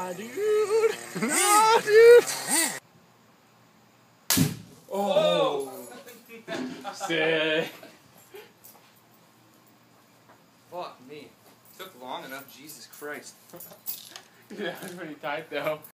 dude. Nah, dude. Oh. Sick. Fuck me. Took long enough, Jesus Christ. That was pretty tight though.